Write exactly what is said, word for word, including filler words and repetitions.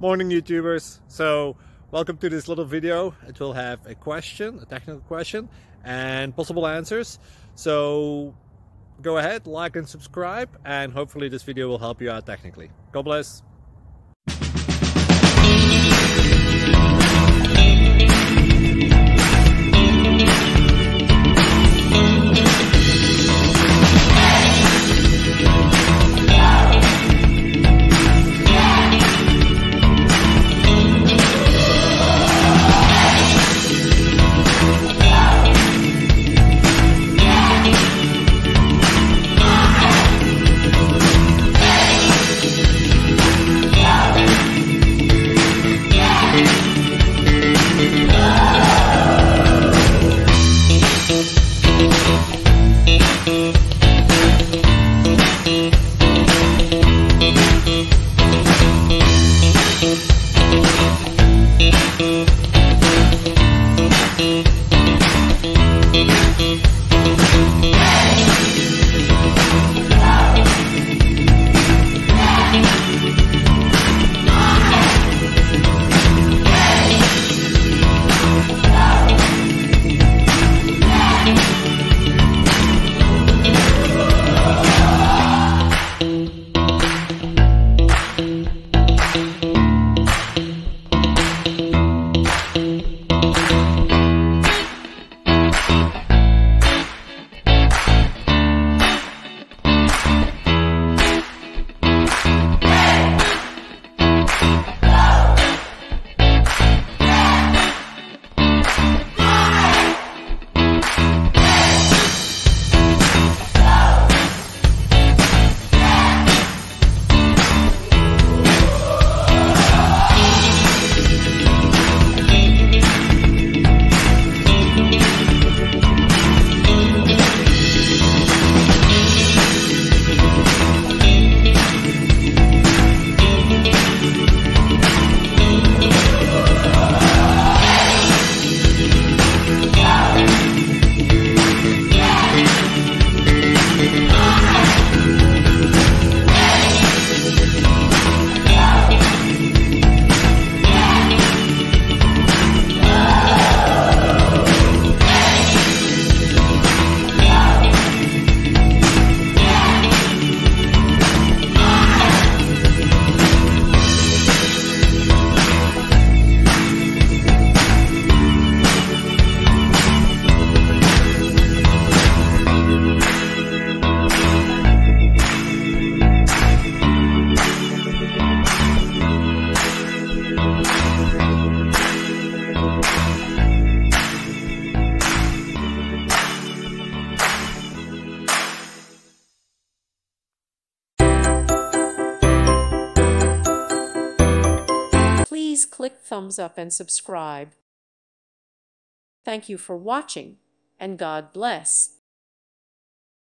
Morning YouTubers. So welcome to this little video. It will have a question, a technical question, and possible answers. So go ahead, like and subscribe, and hopefully this video will help you out technically. God bless. Please click thumbs up and subscribe. Thank you for watching, and God bless.